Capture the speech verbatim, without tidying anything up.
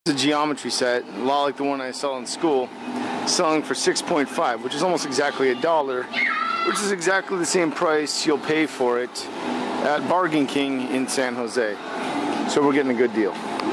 It's a geometry set, a lot like the one I sell in school, selling for six point five, which is almost exactly a dollar, which is exactly the same price you'll pay for it at Bargain King in San Jose. So we're getting a good deal.